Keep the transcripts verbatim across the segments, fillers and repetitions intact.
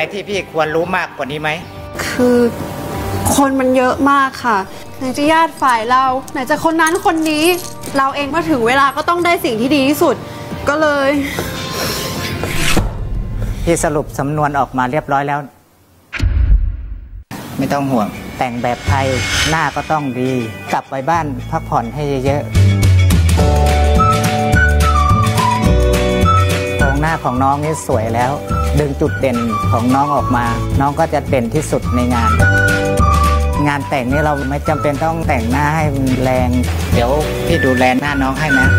อะไรที่พี่ควรรู้มากกว่านี้ไหมคือคนมันเยอะมากค่ะไหนจะญาติฝ่ายเราไหนจะคนนั้นคนนี้เราเองพอถึงเวลาก็ต้องได้สิ่งที่ดีที่สุดก็เลยพี่สรุปสำนวนออกมาเรียบร้อยแล้วไม่ต้องห่วงแต่งแบบไทยหน้าก็ต้องดีกลับไปบ้านพักผ่อนให้เยอะๆโครงหน้าของน้องนี่สวยแล้วดึงจุดเด่นของน้องออกมาน้องก็จะเด่นที่สุดในงานงานแต่งนี่เราไม่จำเป็นต้องแต่งหน้าให้แรงเดี๋ยวพี่ดูแลหน้าน้องให้นะ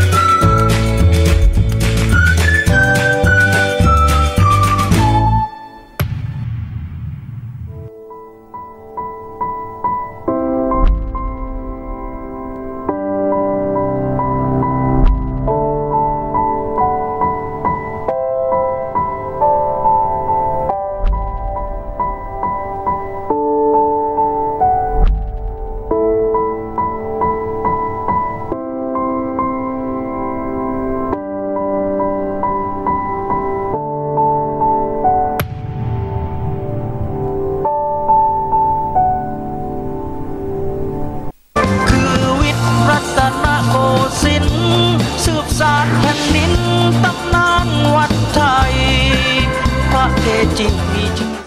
แผ่นดินตำนานวัดไทยพระเกจิมีชื่อ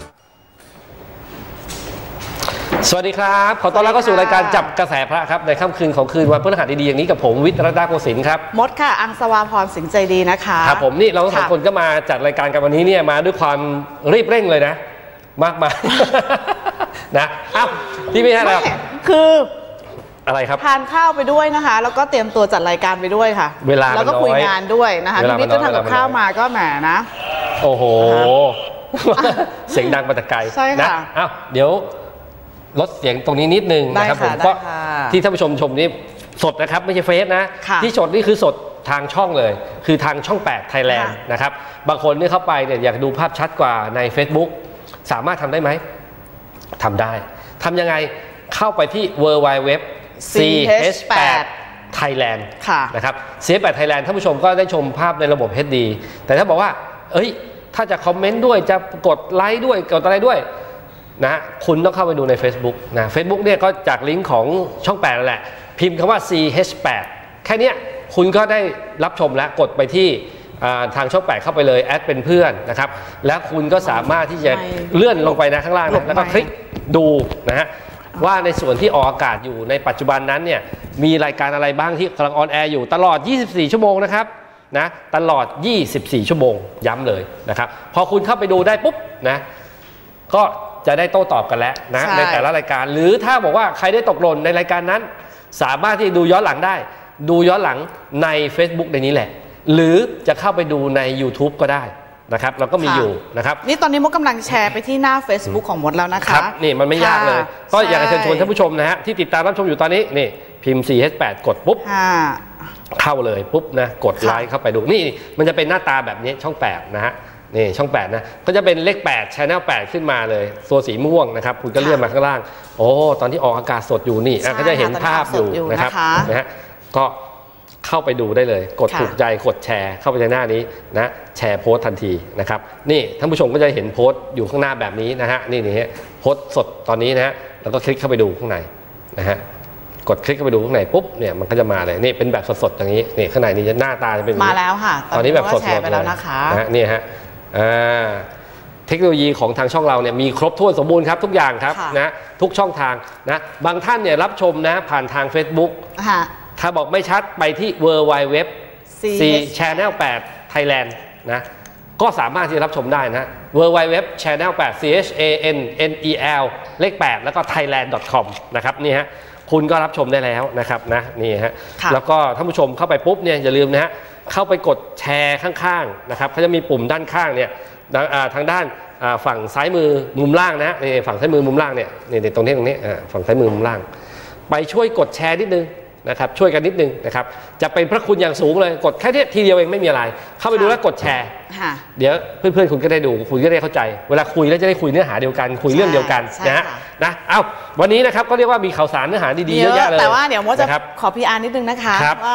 สวัสดีครับขอต้อนรับเข้าสู่รายการจับกระแสพระครับในค่ำคืนของคืนวันพฤหัสดีๆอย่างนี้กับผมวิทย์รัตนโกสินทร์ครับมดค่ะอังสวาพรสิงห์ใจดีนะคะครับผมนี่เราสองคนก็มาจัดรายการกันวันนี้เนี่ยมาด้วยความรีบเร่งเลยนะมากมายนะอ้าวที่ไม่ใช่แล้วคืออะไรครับทานข้าวไปด้วยนะคะแล้วก็เตรียมตัวจัดรายการไปด้วยค่ะเวลาแล้วก็คุยงานด้วยนะคะพี่วิทย์ก็ทำกับข้าวมาก็แหมนะโอ้โหเสียงดังมาแต่ไกลใช่ค่ะอ้าวเดี๋ยวลดเสียงตรงนี้นิดนึงนะครับผมก็ที่ท่านผู้ชมชมนี่สดนะครับไม่ใช่เฟซนะที่สดนี่คือสดทางช่องเลยคือทางช่องแปดไทยแลนด์นะครับบางคนนี่เข้าไปเนี่ยอยากดูภาพชัดกว่าใน Facebook สามารถทำได้ไหมทำได้ทำยังไงเข้าไปที่ ดับเบิลยู ดับเบิลยู ดับเบิลยู ดอท ซี เอช แปด ไทยแลนด์ นะครับ ซี เอช แปด Thailand ท่านผู้ชมก็ได้ชมภาพในระบบ เอช ดี แต่ถ้าบอกว่าเอ้ยถ้าจะคอมเมนต์ด้วยจะกดไลค์ด้วยกดอะไรด้วยนะคุณต้องเข้าไปดูใน Facebook นะ Facebook เนี่ยก็จากลิงก์ของช่องแปดนั่นแหละพิมพ์คำว่า ซี เอช แปด แค่นี้คุณก็ได้รับชมแล้วกดไปที่ทางช่องแปดเข้าไปเลยแอดเป็นเพื่อนนะครับแล้วคุณก็สามารถที่จะเลื่อนลงไปนะข้างล่างนะแล้วก็คลิกดูนะฮะว่าในส่วนที่ออกอากาศอยู่ในปัจจุบันนั้นเนี่ยมีรายการอะไรบ้างที่กำลังออนแอร์อยู่ตลอดยี่สิบสี่ชั่วโมงนะครับนะตลอดยี่สิบสี่ชั่วโมงย้ำเลยนะครับพอคุณเข้าไปดูได้ปุ๊บนะก็จะได้โต้ตอบกันแล้วนะ ในแต่ละรายการหรือถ้าบอกว่าใครได้ตกหล่นในรายการนั้นสามารถที่ดูย้อนหลังได้ดูย้อนหลังใน Facebook ในนี้แหละหรือจะเข้าไปดูใน YouTube ก็ได้นะครับเราก็มีอยู่นะครับนี่ตอนนี้มดกำลังแชร์ไปที่หน้า Facebook ของมดแล้วนะคะครับนี่มันไม่ยากเลยก็อยากจะเชิญชวนท่านผู้ชมนะฮะที่ติดตามรับชมอยู่ตอนนี้นี่พิมพ์ ซี เอช แปด กดปุ๊บเข้าเลยปุ๊บนะกดไลค์เข้าไปดูนี่มันจะเป็นหน้าตาแบบนี้ช่องแปดนะฮะนี่ช่องแปดนะก็จะเป็นเลขแปด Channel แปดขึ้นมาเลยตัวสีม่วงนะครับคุณก็เลื่อนมาข้างล่างโอ้ตอนที่ออกอากาศสดอยู่นี่ก็จะเห็นภาพอยู่นะครับนะฮะก็เข้าไปดูได้เลยกดถูกใจกดแชร์เข้าไปในหน้านี้นะแชร์โพสต์ทันทีนะครับนี่ท่านผู้ชมก็จะเห็นโพสต์อยู่ข้างหน้าแบบนี้นะฮะนี่นี่โพสต์สดตอนนี้นะฮะแล้วก็คลิกเข้าไปดูข้างในนะฮะกดคลิกเข้าไปดูข้างในปุ๊บเนี่ยมันก็จะมาเลยนี่เป็นแบบสดๆอย่างนี้นี่ข้างในนี้หน้าตาจะเป็นมาแล้วค่ะตอนนี้แบบสดๆไปแล้วนะคะนะนี่ฮะอ่าเทคโนโลยีของทางช่องเราเนี่ยมีครบถ้วนสมบูรณ์ครับทุกอย่างครับนะทุกช่องทางนะบางท่านเนี่ยรับชมนะผ่านทาง Facebookถ้าบอกไม่ชัดไปที่ ดับเบิลยู ดับเบิลยู ดับเบิลยู ดอท ซี Channel แปด Thailand นะก็สามารถที่จะรับชมได้นะ ดับเบิลยู ดับเบิลยู ดับเบิลยู ดอท Channel แปด ซี เอช เอ เอ็น เอ็น อี แอล เลขแปดแล้วก็ ไทยแลนด์ ดอท คอม นะครับนี่ฮะคุณก็รับชมได้แล้วนะครับนะนี่ฮะแล้วก็ท่านผู้ชมเข้าไปปุ๊บเนี่ยอย่าลืมนะฮะเข้าไปกดแชร์ข้างๆนะครับเขาจะมีปุ่มด้านข้างเนี่ยทางด้านฝั่งซ้ายมือมุมล่างนะนี่ฝั่งซ้ายมือมุมล่างเนี่ยนี่ตรงนี้ตรงนี้ฝั่งซ้ายมือมุมล่างไปช่วยกดแชร์นิดนึงนะครับช่วยกันนิดนึงนะครับจะเป็นพระคุณอย่างสูงเลยกดแค่นี้ทีเดียวเองไม่มีอะไรเข้าไปดูแล้วกดแชร์เดี๋ยวเพื่อนๆคุณก็ได้ดูคุณก็ได้เข้าใจเวลาคุยแล้วจะได้คุยเนื้อหาเดียวกันคุยเรื่องเดียวกันนะฮะนะเอาวันนี้นะครับก็เรียกว่ามีข่าวสารเนื้อหาดีๆเยอะแยะเลยแต่ว่าเดี๋ยวมดจะขอ พี อาร์ นิดนึงนะคะว่า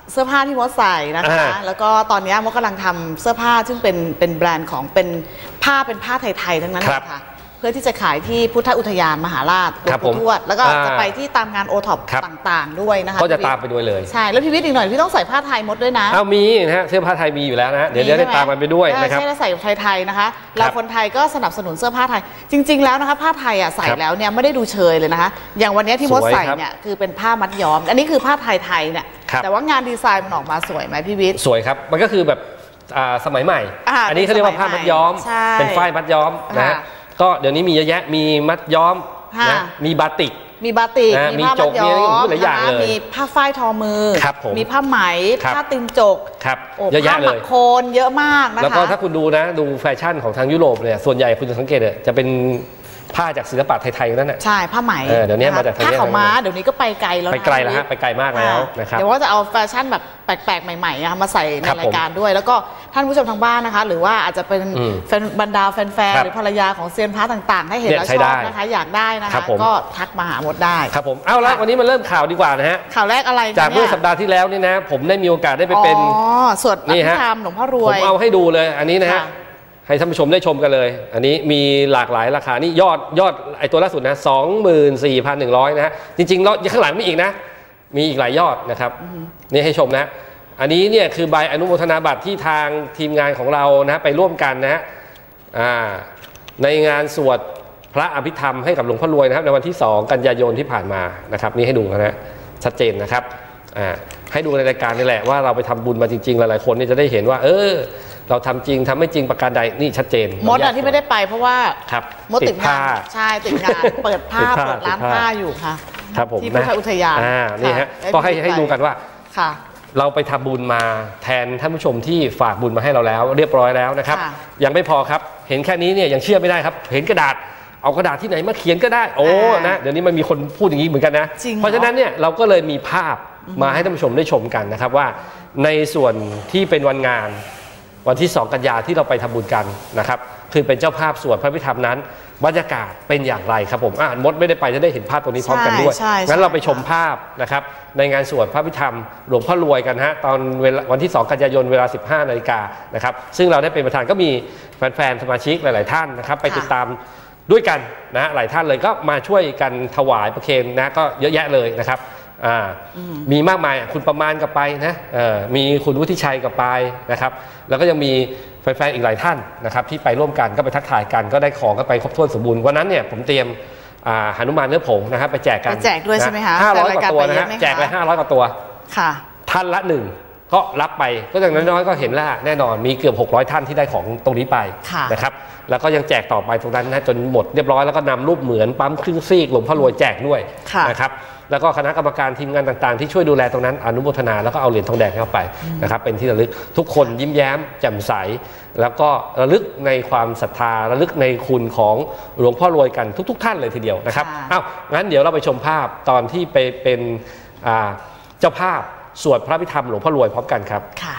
เสื้อผ้าที่มดใส่นะคะแล้วก็ตอนนี้มดกำลังทำเสื้อผ้าซึ่งเป็นเป็นแบรนด์ของเป็นผ้าเป็นผ้าไทยๆทั้งนั้นเลยค่ะเพื่อที่จะขายที่พุทธอุทยานมหาราชหลวงปู่ทวดแล้วก็จะไปที่ตามงานโอท็อปต่างๆด้วยนะคะก็จะตามไปด้วยเลยใช่แล้วพี่วิทย์อีกหน่อยพี่ต้องใส่ผ้าไทยมดด้วยนะเอามีนะฮะเสื้อผ้าไทยมีอยู่แล้วนะเดี๋ยวจะได้ตามมันไปด้วยนะครับใช่ใส่ไทยๆนะคะเราคนไทยก็สนับสนุนเสื้อผ้าไทยจริงๆแล้วนะคะผ้าไทยอ่ะใส่แล้วเนี่ยไม่ได้ดูเชยเลยนะคะอย่างวันนี้ที่มดใส่เนี่ยคือเป็นผ้ามัดย้อมอันนี้คือผ้าไทยๆเนี่ยแต่ว่างานดีไซน์มันออกมาสวยไหมพี่วิทย์สวยครับมันก็คือแบบสมัยใหม่อันนี้เขาเรียกว่าผ้ามัดย้อมเป็นฝ้ายมัดย้อมนะก็เดี๋ยวนี้มีเยอะแยะมีมัดย้อมนะมีบาติกมีบาติกมีจกมีอะไรหลายอย่างเลยมีผ้าฝ้ายทอมือมีผ้าไหมผ้าตินจกครับเยอะแยะเลยผ้าหมักโคนเยอะมากนะคะแล้วก็ถ้าคุณดูนะดูแฟชั่นของทางยุโรปเนี่ยส่วนใหญ่คุณจะสังเกตเลยจะเป็นผ้าจากศิลปะไทยๆนั่นแหละใช่ผ้าไหมเดี๋ยวนี้มาจากผ้าขาวม้าเดี๋ยวนี้ก็ไปไกลแล้วไปไกลแล้วฮะไปไกลมากแล้วนะครับเดี๋ยวว่าจะเอาแฟชั่นแบบแปลกๆใหม่ๆมาใส่ในรายการด้วยแล้วก็ท่านผู้ชมทางบ้านนะคะหรือว่าอาจจะเป็นบรรดาแฟนๆหรือภรรยาของเซียนพระต่างๆให้เห็นแล้วชอบนะคะอยากได้นะคะก็ทักมาหาหมดได้ครับผมเอาละวันนี้มาเริ่มข่าวดีกว่านะฮะข่าวแรกอะไรจากเมื่อสัปดาห์ที่แล้วนี่นะผมได้มีโอกาสได้ไปเป็นอ๋อสวดอภิธรรมหลวงพ่อรวยผมเอาให้ดูเลยอันนี้นะฮะให้ท่านผู้ชมได้ชมกันเลยอันนี้มีหลากหลายราคานี่ยอดยอดไอตัวล่าสุดนะสองหมื่นสี่พันหนึ่งร้อยนะฮะจริงๆแล้วข้างหลังมีอีกนะมีอีกหลายยอดนะครับนี่ให้ชมนะอันนี้เนี่ยคือใบอนุโมทนาบัตรที่ทางทีมงานของเรานะไปร่วมกันนะฮะในงานสวดพระอภิธรรมให้กับหลวงพ่อรวยนะครับในวันที่สองกันยายนที่ผ่านมานะครับนี่ให้ดูนะชัดเจนนะครับให้ดูในรายการนี่แหละว่าเราไปทำบุญมาจริงๆหลายๆคนนี่จะได้เห็นว่าเออเราทำจริงทำไม่จริงประการใดนี่ชัดเจนมดอะที่ไม่ได้ไปเพราะว่ามดติดผ้าใช่ติดงานเปิดผ้าเปิดร้านผ้าอยู่ค่ะครับผมที่พุทธอุทยานนี่ฮะก็ให้ให้ดูกันว่าค่ะเราไปทำบุญมาแทนท่านผู้ชมที่ฝากบุญมาให้เราแล้วเรียบร้อยแล้วนะครับยังไม่พอครับเห็นแค่นี้เนี่ยยังเชื่อไม่ได้ครับเห็นกระดาษเอากระดาษที่ไหนมาเขียนก็ได้โอ้นะเดี๋ยวนี้มันมีคนพูดอย่างนี้เหมือนกันนะเพราะฉะนั้นเนี่ยเราก็เลยมีภาพมาให้ท่านผู้ชมได้ชมกันนะครับว่าในส่วนที่เป็นวันงานวันที่สองกันยาที่เราไปทำบุญกันนะครับคือเป็นเจ้าภาพสวดพระพิธรรมนั้นบรรยากาศเป็นอย่างไรครับผมอ่านมดไม่ได้ไปจะได้เห็นภาพตรงนี้พร้อมกันด้วยงั้นเราไปชมภาพนะครับในงานสวดพระพิธรรมหลวงพ่อรวยกันฮะตอนเวลาวันที่สองกันยายนเวลาสิบห้านาฬิกานะครับซึ่งเราได้เป็นประธานก็มีแฟนๆสมาชิกหลายๆท่านนะครับไปติดตามด้วยกันนะหลายท่านเลยก็มาช่วยกันถวายประเคนนะก็เยอะแยะเลยนะครับมีมากมายคุณประมาณกับไปนะมีคุณวุฒิชัยกับไปนะครับแล้วก็ยังมีแฟนๆอีกหลายท่านนะครับที่ไปร่วมกันก็ไปทักทายกันก็ได้ของกันไปครบถ้วนสมบูรณ์วันนั้นเนี่ยผมเตรียมหนุมานเนื้อผงนะครับไปแจกกันไปแจกด้วยใช่ไหมคะห้าร้อยกว่าตัวนะฮะแจกไปห้าร้อยกว่าตัวค่ะท่านละหนึ่งก็รับไปก็อย่างน้อยๆก็เห็นแล้วแน่นอนมีเกือบหกร้อยท่านที่ได้ของตรงนี้ไปนะครับแล้วก็ยังแจกต่อไปตรงนั้นนะจนหมดเรียบร้อยแล้วก็นำรูปเหมือนปั๊มครึ่งซีกหลวงพ่อรวยแจกด้วยนะครับแล้วก็คณะกรรมการทีมงานต่างๆที่ช่วยดูแลตรงนั้นอนุโมทนาแล้วก็เอาเหรียญทองแดงเข้าไปนะครับเป็นที่ระลึกทุกคนยิ้มแย้มแจ่มใสแล้วก็ระลึกในความศรัทธาระลึกในคุณของหลวงพ่อรวยกันทุกๆท่านเลยทีเดียวนะครับอ้าวงั้นเดี๋ยวเราไปชมภาพตอนที่ไปเป็นเจ้าภาพสวดพระพิธรรมหลวงพ่อรวยพร้อมกันครับค่ะ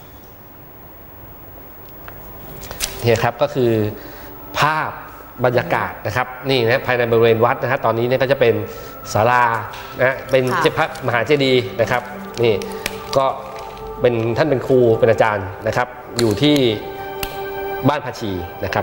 นี่ครับก็คือภาพบรรยากาศนะครับนี่นะภายในบริเวณวัดนะฮะตอนนี้เนี่ยก็จะเป็นศาลานะเป็นเจ้าพระมหาเจดีย์นะครับนี่ก็เป็นท่านเป็นครูเป็นอาจารย์นะครับอยู่ที่บ้านภาชีนะครับ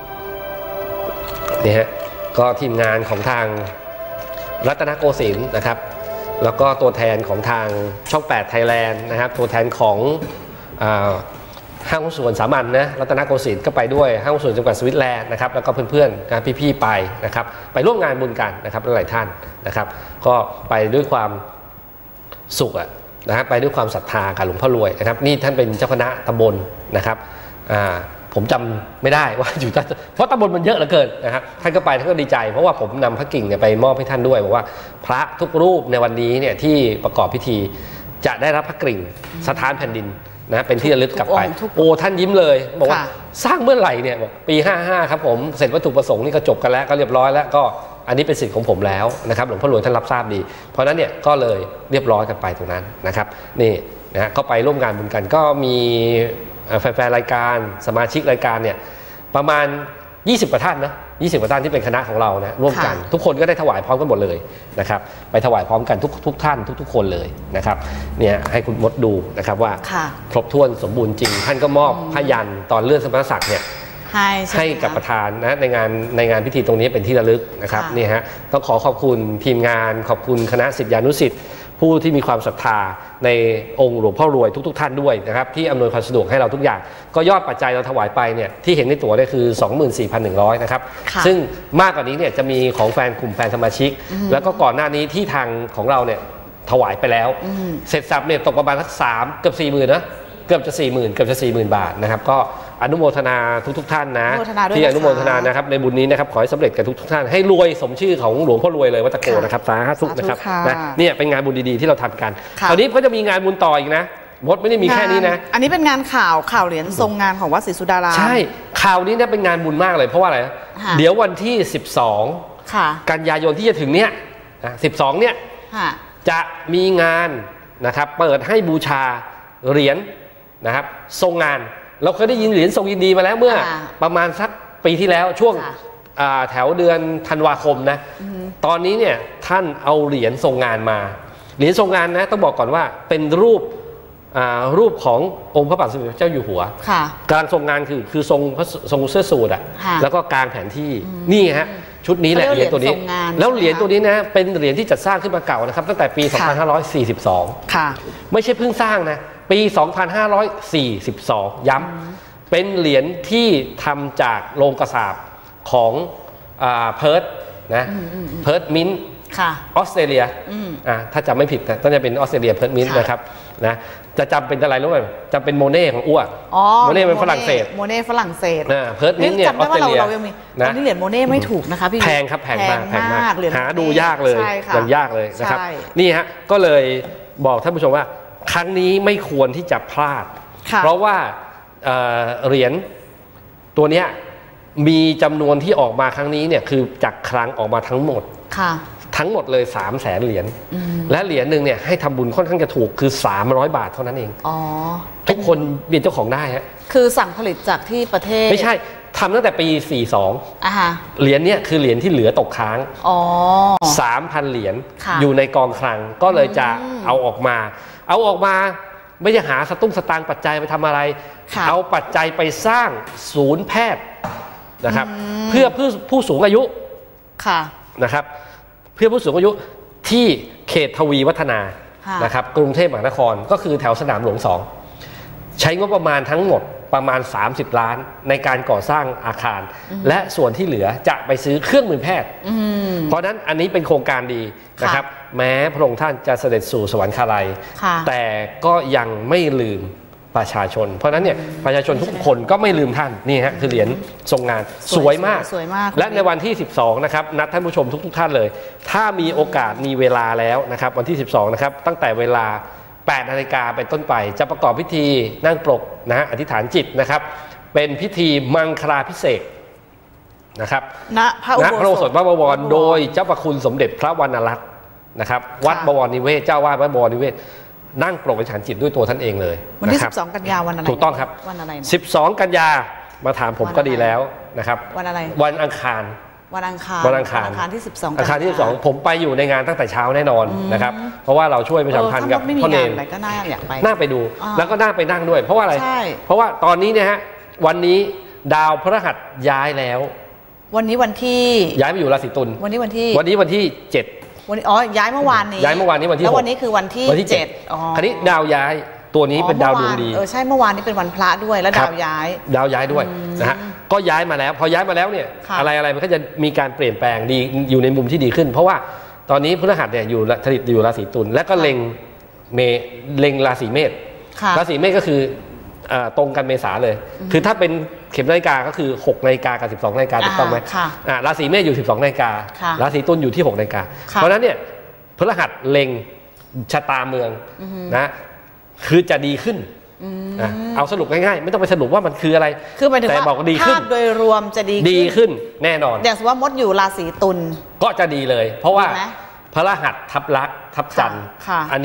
นี่ฮะก็ทีมงานของทางรัตนโกสินทร์นะครับแล้วก็ตัวแทนของทางช่องแปดไทยแลนด์นะครับตัวแทนของห้างหุ้นส่วนสามัญนะรัตนโกสินทร์ก็ไปด้วยห้างหุ้นส่วนจังหวัดสวิตแลนด์นะครับแล้วก็เพื่อนๆนะพี่ๆไปนะครับไปร่วมงานบุญกันนะครับหลายท่านนะครับก็ไปด้วยความสุขอะนะฮะไปด้วยความศรัทธากับหลวงพ่อรวยนะครับนี่ท่านเป็นเจ้าคณะตำบลนะครับอ่าผมจำไม่ได้ว่าอยู่เพราะตำบลมันเยอะเหลือเกินนะครับท่านก็ไปท่านก็ดีใจเพราะว่าผมนำพระกิ่งเนี่ยไปมอบให้ท่านด้วยบอกว่าพระทุกรูปในวันนี้เนี่ยที่ประกอบพิธีจะได้รับพระกิ่งสถานแผ่นดินนะเป็นที่ระลึกกลับไปโอ้ท่านยิ้มเลยบอกว่าสร้างเมื่อไหร่เนี่ยบอกปีห้าห้าครับผมเสร็จวัตถุประสงค์นี่ก็จบกันแล้วก็เรียบร้อยแล้วก็อันนี้เป็นสิทธิ์ของผมแล้วนะครับหลวงพ่อรวยท่านรับทราบดีเพราะนั้นเนี่ยก็เลยเรียบร้อยกันไปตรงนั้นนะครับนี่นะก็ไปร่วมงานบุญกันก็มีแฟนๆรายการสมาชิกรายการเนี่ยประมาณยี่สิบกว่าท่านนะยี่สิบกว่าท่านที่เป็นคณะของเรานะร่วมกันทุกคนก็ได้ถวายพร้อมกันหมดเลยนะครับไปถวายพร้อมกันทุกทุกท่านทุกๆคนเลยนะครับเนี่ยให้คุณมดดูนะครับว่าครบถ้วนสมบูรณ์จริงท่านก็มอบพยัญชนะตอนเลื่อนสมณศักดิ์เนี่ยให้ให้กับประธานนะในงานในงานพิธีตรงนี้เป็นที่ระลึกนะครับนี่ฮะต้องขอขอบคุณทีมงานขอบคุณคณะศิษยานุศิษย์ผู้ที่มีความศรัทธาในองค์หลวงพ่อรวยทุกๆท่านด้วยนะครับที่อำนวยความสะดวกให้เราทุกอย่างก็ยอดปัจจัยเราถวายไปเนี่ยที่เห็นในตั๋วเนี่ยคือ สองหมื่นสี่พันหนึ่งร้อย นะครับซึ่งมากกว่านี้เนี่ยจะมีของแฟนกลุ่มแฟนสมาชิกแล้วก็ก่อนหน้านี้ที่ทางของเราเนี่ยถวายไปแล้วเสร็จสับเนี่ยตกประมาณสักสามเกือบสี่หมื่นนะเกือบจะสี่หมื่นเกือบจะสี่หมื่นบาทนะครับก็อนุโมทนาทุกๆท่านนะที่อนุโมทนานะครับในบุญนี้นะครับขอให้สำเร็จกับทุกๆท่านให้รวยสมชื่อของหลวงพ่อรวยเลยวัดตะโกนะครับสาธุนะครับนะเนี่ยเป็นงานบุญดีๆที่เราทำกันคราวนี้ก็จะมีงานบุญต่ออีกนะมดไม่ได้มีแค่นี้นะอันนี้เป็นงานข่าวข่าวเหรียญทรงงานของวัดศรีสุดารามใช่ข่าวนี้เนี่ยเป็นงานบุญมากเลยเพราะว่าอะไรเดี๋ยววันที่สิบสองกันยายนที่จะถึงเนี้ยสิบสองเนี่ยจะมีงานนะครับเปิดให้บูชาเหรียญนะครับทรงงานเราเคยได้ยินเหรียญทรงยินดีมาแล้วเมื่อประมาณสักปีที่แล้วช่วงแถวเดือนธันวาคมนะตอนนี้เนี่ยท่านเอาเหรียญทรงงานมาเหรียญทรงงานนะต้องบอกก่อนว่าเป็นรูปรูปขององค์พระบาทสมเด็จเจ้าอยู่หัวกลางทรงงานคือคือทรงทรงเสื้อสูทอ่ะแล้วก็กลางแผนที่นี่ฮะชุดนี้แหละเหรียญตัวนี้แล้วเหรียญตัวนี้นะเป็นเหรียญที่จัดสร้างขึ้นมาเก่านะครับตั้งแต่ปีสองพันห้าร้อยสี่สิบสองไม่ใช่เพิ่งสร้างนะปีสองพันห้าร้อยสี่สิบสองย้ำเป็นเหรียญที่ทำจากโลงกระสาบของเพิร์ธนะเพิร์ธมินท์ออสเตรเลียถ้าจำไม่ผิดนะต้องจะเป็นออสเตรเลียเพิร์ธมินท์นะครับนะจะจำเป็นอะไรรู้ไหมจำเป็นโมเน่ของอ้วโมเน่เป็นฝรั่งเศสโมเน่ฝรั่งเศสเพิร์ธมินท์เนี่ยออสเตรเลียตอนนี้เหรียญโมเน่ไม่ถูกนะคะพี่แพงครับแพงมากแพงมากหาดูยากเลยยังยากเลยนะครับนี่ฮะก็เลยบอกท่านผู้ชมว่าครั้งนี้ไม่ควรที่จะพลาดเพราะว่าเหรียญตัวนี้มีจำนวนที่ออกมาครั้งนี้เนี่ยคือจากคลังออกมาทั้งหมดทั้งหมดเลยสามแสนเหรียญและเหรียญหนึ่งเนี่ยให้ทำบุญค่อนข้างจะถูกคือสามร้อยบาทเท่านั้นเองทุกคนเป็นเจ้าของได้ฮะคือสั่งผลิตจากที่ประเทศไม่ใช่ทำตั้งแต่ปีสี่สิบสองเหรียญเนี่ยคือเหรียญที่เหลือตกค้างสามพันเหรียญอยู่ในกองคลังก็เลยจะเอาออกมาเอาออกมาไม่ได้หาสตุ้งสตางค์ปัจจัยไปทำอะไรเอาปัจจัยไปสร้างศูนย์แพทย์นะครับเพื่อผู้ผู้สูงอายุนะครับเพื่อผู้สูงอายุที่เขตทวีวัฒนานะครับกรุงเทพมหานครก็คือแถวสนามหลวงสองใช้งบประมาณทั้งหมดประมาณสามสิบล้านในการก่อสร้างอาคารและส่วนที่เหลือจะไปซื้อเครื่องมือแพทย์เพราะนั้นอันนี้เป็นโครงการดีนะครับแม้พระองค์ท่านจะเสด็จสู่สวรรคาลัยแต่ก็ยังไม่ลืมประชาชนเพราะนั้นเนี่ยประชาชนทุกคนก็ไม่ลืมท่านนี่ฮะคือเหรียญทรงงานสวยมากและในวันที่สิบสองนะครับนัดท่านผู้ชมทุกๆท่านเลยถ้ามีโอกาสมีเวลาแล้วนะครับวันที่สิบสองนะครับตั้งแต่เวลาแปดนาฬิกาเป็นต้นไปจะประกอบพิธีนั่งปลกนะฮะอธิษฐานจิตนะครับเป็นพิธีมังคลาภิเษกนะครับณพระอุโบสถวัดบวรโดยเจ้าพระคุณสมเด็จพระวรรณรัตน์นะครับวัดบวรนิเวศเจ้าวาดวัดบวรนิเวศนั่งปลกอธิษฐานจิตด้วยตัวท่านเองเลยวันที่สิบสองกันยาวันอะไรถูกต้องครับวันอะไรสิบสองกันยามาถามผมก็ดีแล้วนะครับวันอะไรวันอังคารวันอังคารวันอังคารอังคารที่สิบสองอังคารที่สิบสองผมไปอยู่ในงานตั้งแต่เช้าแน่นอนนะครับเพราะว่าเราช่วยประชาสัมพันธ์กับพ่อเนรก็น่าอยากไปน่าไปดูแล้วก็น่าไปนั่งด้วยเพราะว่าอะไรเพราะว่าตอนนี้เนี่ยฮะวันนี้ดาวพฤหัสย้ายแล้ววันนี้วันที่ย้ายไปอยู่ราศีตุลวันนี้วันที่วันนี้วันที่เจ็ดวันนี้อ๋อย้ายเมื่อวานนี้ย้ายเมื่อวานนี้วันที่แล้ววันนี้คือวันที่เจ็ดอ๋อคราวนี้ดาวย้ายตัวนี้เป็นดาวดวงดีเออใช่เมื่อวานนี้เป็นวันพระด้วยแล้วดาวย้ายดาวย้ายด้วยนะฮะก็ย้ายมาแล้วพอย้ายมาแล้วเนี่ยอะไรอะไรมันก็จะมีการเปลี่ยนแปลงดีอยู่ในมุมที่ดีขึ้นเพราะว่าตอนนี้พฤหัสเนี่ยอยู่ผลิตอยู่ราศีตุลและก็เล็งเมเล็งราศีเมษราศีเมษก็คือตรงกันเมษาเลยคือถ้าเป็นเข็มนาฬิกาก็คือหกนาฬิกากับสิบสองนาฬิกาถูกต้องไหมราศีเมษอยู่สิบสองนาฬิการาศีตุลอยู่ที่หกนาฬิกาเพราะฉะนั้นเนี่ยพฤหัสเล็งชะตาเมืองนะคือจะดีขึ้นเอาสรุปง่ายๆไม่ต้องไปสรุปว่ามันคืออะไรคือหมายถึงว่าภาพโดยรวมจะดีดีขึ้นแน่นอนอย่างสมมติว่ามดอยู่ราศีตุลก็จะดีเลยเพราะว่าพระรหัสทับลักษ์ทับจันทร์อันเนี้ย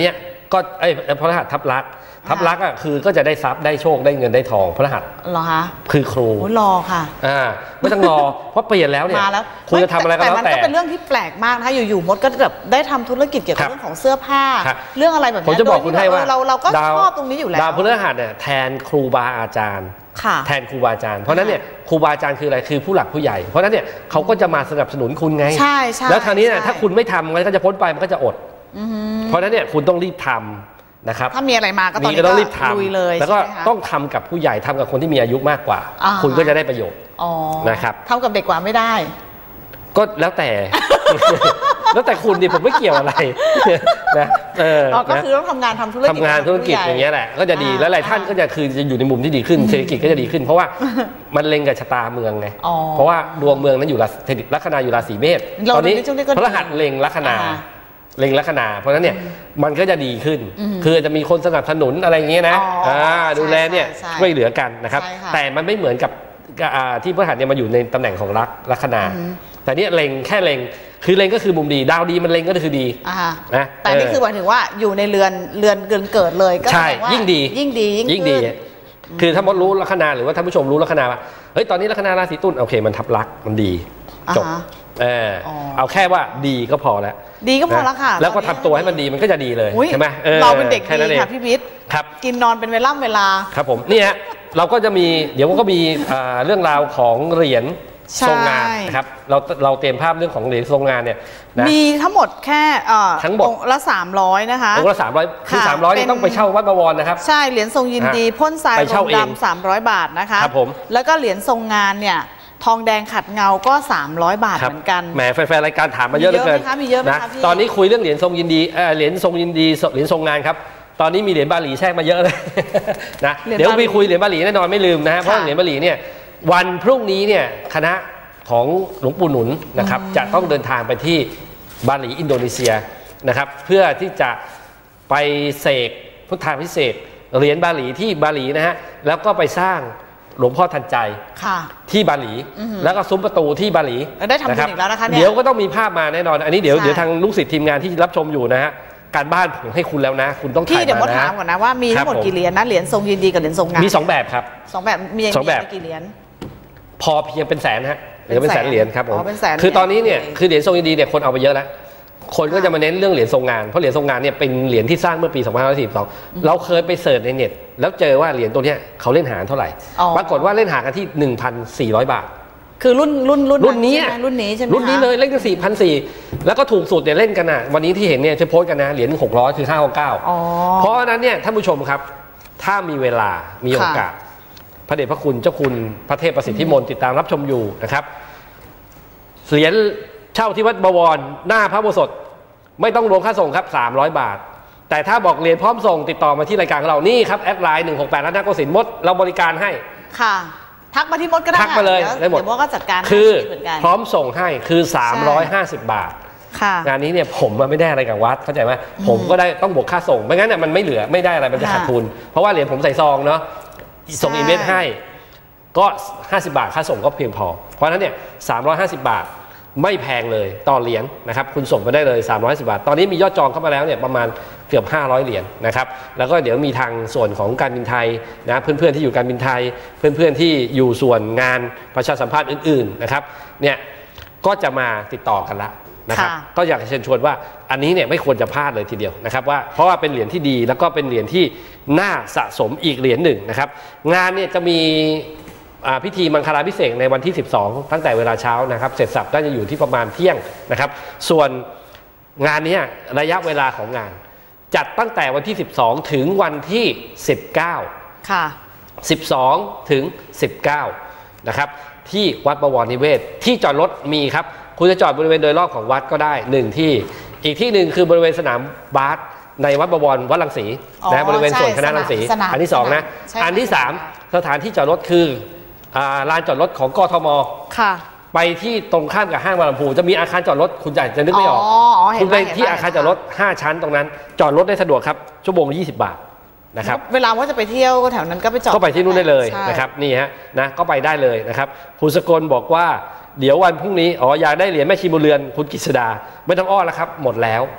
ก็ไอ้พระรหัสทับลักษณ์ทับลักษณ์อ่ะคือก็จะได้ทรัพย์ได้โชคได้เงินได้ทองพระรหัสเหรอคะคือครูรอค่ะอ่าไม่ต้องรอเพราะเปลี่ยนแล้วเนี่ยมาแล้วคุณจะทำอะไรก็แล้วแต่แต่มันก็เป็นเรื่องที่แปลกมากนะคะอยู่ๆมดก็แบบได้ทำธุรกิจเกี่ยวกับเรื่องของเสื้อผ้าเรื่องอะไรแบบนี้ผมจะบอกคุณให้ว่าเราเราก็ชอบตรงนี้อยู่แล้วดาวพฤหัสเนี่ยแทนครูบาอาจารย์แทนครูบาอาจารย์เพราะนั้นเนี่ยครูบาอาจารย์คืออะไรคือผู้หลักผู้ใหญ่เพราะนั้นเนี่ยเขาก็จะมาสนับสนุนคุณไงใช่ใช่แล้วทางนี้เนี่ยถ้าคุณไม่ทำมันก็จะพ้นไปมันก็จะอดเพราะนั้นเนี่ยคุณต้องรีบทำนะครับถ้ามีอะไรมาก็ตอนนี้ก็ต้องรีบทำเลยแล้วก็ต้องทำกับผู้ใหญ่ทำกับคนที่มีอายุมากกว่าคุณก็จะได้ประโยชน์นะครับทำกับเด็กกว่าไม่ได้ก็แล้วแต่แล้วแต่คุณดิผมไม่เกี่ยวอะไรนะเออก็คือต้องทำงานทำธุรกิจทำงานธุรกิจอย่างเงี้ยแหละก็จะดีแล้วหลายท่านก็จะคือจะอยู่ในมุมที่ดีขึ้นเศรษฐกิจก็จะดีขึ้นเพราะว่ามันเล็งกับชะตาเมืองไงเพราะว่าดวงเมืองนั้นอยู่ลัคนาอยู่ราศีเมษตอนนี้พระหัสเล็งลัคนาเล็งลัคนาเพราะฉะนั้นเนี่ยมันก็จะดีขึ้นคือจะมีคนสนับสนุนอะไรอย่างเงี้ยนะดูแลเนี่ยช่วยเหลือกันนะครับแต่มันไม่เหมือนกับที่พระหัสเนี่ยมาอยู่ในตำแหน่งของลัคลัคนาแต่เนี่ยเล็งแค่เล็งคือเล็งก็คือมุมดีดาวดีมันเล็งก็คือดีนะแต่นี่คือหมายถึงว่าอยู่ในเรือนเรือนเรือนเกิดเลยก็ใช่ยิ่งดียิ่งดียิ่งดีคือถ้ามดรู้ลัคนาหรือว่าท่านผู้ชมรู้ลัคนาว่าเฮ้ยตอนนี้ลัคนาราศีตุลโอเคมันทับลักมันดีจบเออเอาแค่ว่าดีก็พอแล้วดีก็พอแล้วค่ะแล้วก็ทำตัวให้มันดีมันก็จะดีเลยใช่ไหมเราเป็นเด็กดีค่ะพี่พิษครับกินนอนเป็นเวลาเวลาครับผมนี่ฮะเราก็จะมีเดี๋ยวก็มีเรื่องราวของเหรียญทรงงานนะครับเราเราเตรียมภาพเรื่องของเหรียญทรงงานเนี่ยมีทั้งหมดแค่ทั้งหมดละสามร้อยนะคะองค์ละสามร้อยคือสามร้อยนี่ต้องไปเช่าวัดบวรนะครับใช่เหรียญทรงยินดีพ่นทรายลงดำสามร้อยบาทนะคะครับผมแล้วก็เหรียญทรงงานเนี่ยทองแดงขัดเงาก็สามร้อยบาทเหมือนกันแหมแฟนๆรายการถามมาเยอะเหลือเกินมีเยอะไหมคะตอนนี้คุยเรื่องเหรียญทรงยินดีเหรียญทรงยินดีเหรียญทรงงานครับตอนนี้มีเหรียญบาหลีแทรกมาเยอะเลยนะเดี๋ยวมีคุยเหรียญบาหลีแน่นอนไม่ลืมนะเพราะเหรียญบาหลีเนี่ยวันพรุ่งนี้เนี่ยคณะของหลวงปู่หนุนนะครับจะต้องเดินทางไปที่บาหลีอินโดนีเซียนะครับเพื่อที่จะไปเสกพุทธาภิเษกเหรียญบาหลีที่บาหลีนะฮะแล้วก็ไปสร้างหลวงพ่อทันใจที่บาหลีแล้วก็ซุ้มประตูที่บาหลีได้ทำบุญอีกแล้วนะคะเดี๋ยวก็ต้องมีภาพมาแน่นอนอันนี้เดี๋ยวเดี๋ยวทางลูกศิษย์ทีมงานที่รับชมอยู่นะฮะการบ้านผมให้คุณแล้วนะคุณต้องถ่ายมานะพี่เดี๋ยวมาถามก่อนนะว่ามีทั้งหมดกี่เหรียญนะเหรียญทรงยินดีกับเหรียญทรงงานมีสองแบบครับสองแบบมีสองแบบกี่เหรียญพอเพียงเป็นแสนฮะเหรียญเป็นแสนเหรียญครับผมคือตอนนี้เนี่ยคือเหรียญทรงยินดีเนี่ยคนเอาไปเยอะแล้วคนก็จะมาเน้นเรื่องเหรียญทรงงานเพราะเหรียญทรงงานเนี่ยเป็นเหรียญที่สร้างเมื่อปีสองพันห้าร้อยสี่สิบสองเราเคยไปเสิร์ชในเน็ตแล้วเจอว่าเหรียญตัวเนี้ยเขาเล่นหาเท่าไหร่ปรากฏว่าเล่นหากันที่ หนึ่งพันสี่ร้อย บาทคือรุ่นรุ่นรุ่นรุ่นนี้รุ่นนี้ใช่ไหมรุ่นนี้เลยเล่นกัน สี่พันสี่ร้อย แล้วก็ถูกสุดเนี่ยเล่นกันอ่ะวันนี้ที่เห็นเนี่ยจะโพสกันนะเหรียญหกร้อยคือห้าร้อยเก้าเพราะฉะนั้นเนี่ยท่านผู้ชมครับถ้ามีเวลามีโอกาสพระเดชพระคุณเจ้าคุณพระเทพประสิทธิมนต์ติดตามรับชมอยู่นะครับเหรียญเช่าที่วัดบวรหน้าพระอุโบสถไม่ต้องรวมค่าส่งครับสามร้อยบาทแต่ถ้าบอกเหรียญพร้อมส่งติดต่อมาที่รายการของเรานี่ครับแอดไลน์หนึ่งหกแปดรัตนโกสินทร์มดเราบริการให้ค่ะทักมาที่มดก็ได้ทักมาเลยได้หมดเดี๋ยวมดก็จัดการคือพร้อมส่งให้คือสามร้อยห้าสิบบาทงานนี้เนี่ยผมไม่ได้อะไรกับวัดเข้าใจไหมผมก็ได้ต้องบวกค่าส่งไม่งั้นเนี่ยมันไม่เหลือไม่ได้อะไรมันจะขาดทุนเพราะว่าเหรียญผมใส่ซองเนาะส่งอีเมลให้ก็ห้าสิบบาทค่าส่งก็เพียงพอเพราะฉะนั้นเนี่ยสามร้อยห้าสิบบาทไม่แพงเลยต่อเหรียญนะครับคุณส่งไปได้เลยสามร้อยสิบบาทตอนนี้มียอดจองเข้ามาแล้วเนี่ยประมาณเกือบห้าร้อยเหรียญนะครับแล้วก็เดี๋ยวมีทางส่วนของการบินไทยนะเพื่อนๆที่อยู่การบินไทยเพื่อนๆที่อยู่ส่วนงานประชาสัมพันธ์อื่นๆนะครับเนี่ยก็จะมาติดต่อกันละนะครับก็อยากเชิญชวนว่าอันนี้เนี่ยไม่ควรจะพลาดเลยทีเดียวนะครับว่าเพราะว่าเป็นเหรียญที่ดีแล้วก็เป็นเหรียญที่น่าสะสมอีกเหรียญหนึ่งนะครับงานเนี่ยจะมีพิธีมังคลาภิเษกในวันที่สิบสองตั้งแต่เวลาเช้านะครับเสร็จสับน่าจะอยู่ที่ประมาณเที่ยงนะครับส่วนงานนี้ระยะเวลาของงานจัดตั้งแต่วันที่สิบสองถึงวันที่สิบเก้าค่ะสิบสองถึงสิบเก้านะครับที่วัดบวรนิเวศที่จอดรถมีครับคุณจะจอดบริเวณโดยรอบของวัดก็ได้หนึ่งที่อีกที่หนึ่งคือบริเวณสนามบาสในวัดบวรวัดรังสีนะบริเวณส่วนคณะรังสีอันที่สองนะอันที่สามสถานที่จอดรถคือลานจอดรถของกทมค่ะไปที่ตรงข้ามกับห้างบางลำพูจะมีอาคารจอดรถคุณใหญ่จะนึกไม่ออกคุณไปที่อาคารจอดรถห้าชั้นตรงนั้นจอดรถได้สะดวกครับชั่วโมงละยี่สิบบาทนะครับเวลาว่าจะไปเที่ยวแถวนั้นก็ไปจอดก็ไปที่นู่นได้เลยนะครับนี่ฮะนะก็ไปได้เลยนะครับคุณสกลบอกว่าเดี๋ยววันพรุ่งนี้อ๋ออยากได้เหรียญแม่ชีบุญเรือนคุณกฤษดาไม่ต้องอ้อแล้วครับหมดแล้ว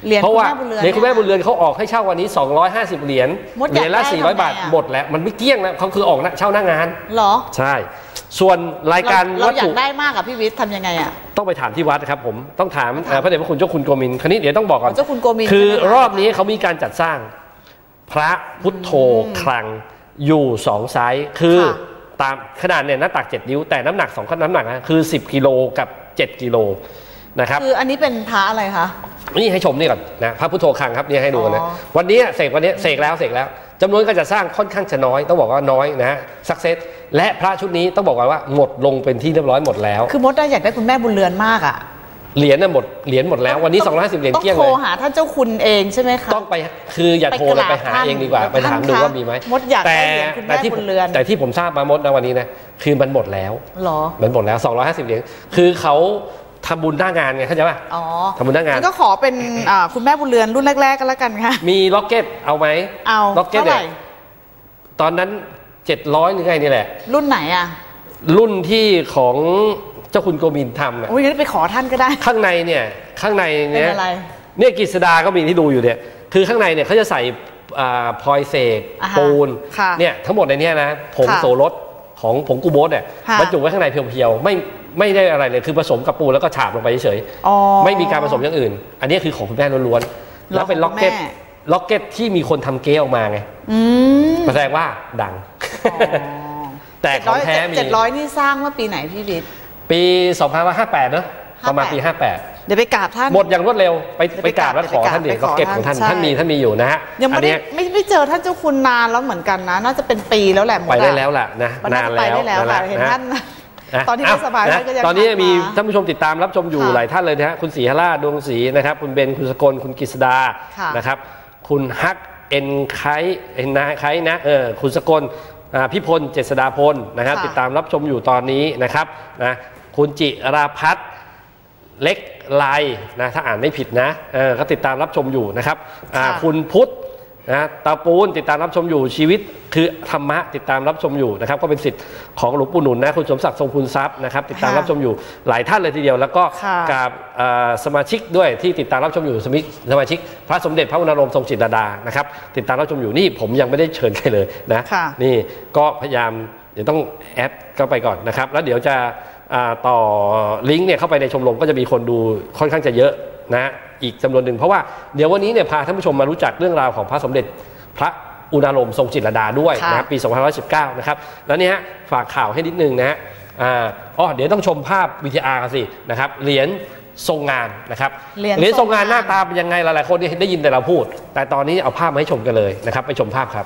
เพราะว่าเหรียญคุณแม่บุญเรือนเขาออกให้เช่าวันนี้สองร้อยห้าสิบเหรียญเหรียญละสี่ร้อยบาทหมดแล้วมันไม่เกลี้ยงนะเขาคือออกเช่าหน้างานเหรอใช่ส่วนรายการเราอยากได้มากอะพี่วิทย์ทำยังไงอะต้องไปถามที่วัดครับผมต้องถามพระเดชพระคุณเจ้าคุณโกมินคราวนี้เดี๋ยวต้องบอกก่อนเจ้าคุณโกมินคือรอบนี้เขามีการจัดสร้างพระพุทโธคลังอยู่สองไซส์คือตามขนาดเนี่ยหน้าตักเจ็ดนิ้วแต่น้ำหนักสองน้ำหนักนะคือสิบกิโลกับเจ็ดกิโลนะครับคืออันนี้เป็นพระอะไรคะนี่ให้ชมนี่ก่อนนะพระพุทโธคลังครับนี่ให้ดูนะวันนี้เสกวันนี้เสกแล้วเสกแล้วจำนวนการจัดสร้างค่อนข้างจะน้อยต้องบอกว่าน้อยนะสักเซสและพระชุดนี้ต้องบอกว่าหมดลงเป็นที่เรียบร้อยหมดแล้วคือมดได้อยากได้คุณแม่บุญเรือนมากอ่ะเหรียญน่ะหมดเหรียญหมดแล้ววันนี้สองร้อยห้าสิบเหรียญเกลี้ยงเลยต้องโทรหาท่านเจ้าคุณเองใช่ไหมคะต้องไปคืออย่าโทรเลยไปหาเองดีกว่าไปถามดูว่ามีไหมมดอยากได้เหรียญคุณแม่บุญเรือนแต่ที่ผมทราบมามดนะวันนี้นะคือมันหมดแล้วหรอมันหมดแล้วสองร้อยห้าสิบเหรียญคือเขาทำบุญหน้างานไงเข้าใจป่ะอ๋อทำบุญหน้างานก็ขอเป็นคุณแม่บุญเรือนรุ่นแรกๆก็แล้วกันค่ะมีล็อกเก็ตเอาไหมเอาล็อกเก็ตเนี่ยตอนนั้นเจ็ดร้อยหรือไงนี่แหละรุ่นไหนอ่ะรุ่นที่ของเจ้าคุณโกมินทำอ่ะโอ้ยงั้นไปขอท่านก็ได้ข้างในเนี่ยข้างในเนี่ยเป็นอะไรเนี่ยกฤษดาก็มีที่ดูอยู่เนี่ยคือข้างในเนี่ยเขาจะใส่พลอยเสกปูนเนี่ยทั้งหมดในนี้นะผงโสรสของผงกูโบสเนี่ยบรรจุไว้ข้างในเพียวๆไม่ไม่ได้อะไรเลยคือผสมกับปูนแล้วก็ฉาบลงไปเฉยๆไม่มีการผสมอย่างอื่นอันนี้คือของคุณแม่ล้วนๆแล้วเป็นล็อกเก็ตล็อกเก็ตที่มีคนทำเก๊ออกมาไงแสดงว่าดังแต่ของแท้มีเจ็ดร้อยนี่สร้างเมื่อปีไหนพี่วิทย์ปีสองพันห้าร้อยห้าสิบแปดเนอะประมาณปีห้าสิบแปดเดี๋ยวไปกราบท่านหมดอย่างรวดเร็วไปไปกราบแล้วขอท่านเดี๋ยวล็อกเก็ตของท่านท่านมีท่านมีอยู่นะฮะยังไม่ได้ไม่ไม่เจอท่านเจ้าคุณนานแล้วเหมือนกันนะน่าจะเป็นปีแล้วแหละไปได้แล้วแหละนะนานแล้วเห็นท่านตอนที่ไม่สบายก็ยังตอนนี้มีท่านผู้ชมติดตามรับชมอยู่หลายท่านเลยนะฮะคุณศรีหราชดวงศรีนะครับคุณเบนคุณสกลคุณกฤษดานะครับคุณฮักเอ็นไคเอ็นนาไคนะเออคุณสกลพี่พลเจษฎาพลนะครับติดตามรับชมอยู่ตอนนี้นะครับนะคุณจิราพัฒน์เล็กไลนะถ้าอ่านไม่ผิดนะเออก็ติดตามรับชมอยู่นะครับคุณพุทธนะตาปูนติดตามรับชมอยู่ชีวิตคือธรรมะติดตามรับชมอยู่นะครับก็เป็นสิทธิ์ของหลวงปู่หนุนนะคุณสมศักดิ์ทรงคุณทรัพย์นะครับติดตามรับชมอยู่หลายท่านเลยทีเดียวแล้วก็กับสมาชิกด้วยที่ติดตามรับชมอยู่สมาชิกพระสมเด็จพระวรรณรงค์ทรงจิตรลดานะครับติดตามรับชมอยู่นี่ผมยังไม่ได้เชิญใครเลยนะนี่ก็พยายามเดี๋ยวต้องแอดเข้าไปก่อนนะครับแล้วเดี๋ยวจะต่อลิงก์เนี่ยเข้าไปในชมรมก็จะมีคนดูค่อนข้างจะเยอะนะอีกจำนวนหนึ่งเพราะว่าเดี๋ยววันนี้เนี่ยพาท่านผู้ชมมารู้จักเรื่องราวของพระสมเด็จพระอุณาโลมทรงจิตรลดาด้วยนะปีสองพันห้าร้อยสิบเก้านะครับแล้วนี่ฮะฝากข่าวให้นิดนึงนะฮะอ๋อเดี๋ยวต้องชมภาพ วี ที อาร์ กันสินะครับเหรียญทรงงานนะครับเหรียญทรงงานหน้าตาเป็นยังไงหลายๆคนได้ยินแต่เราพูดแต่ตอนนี้เอาภาพมาให้ชมกันเลยนะครับไปชมภาพครับ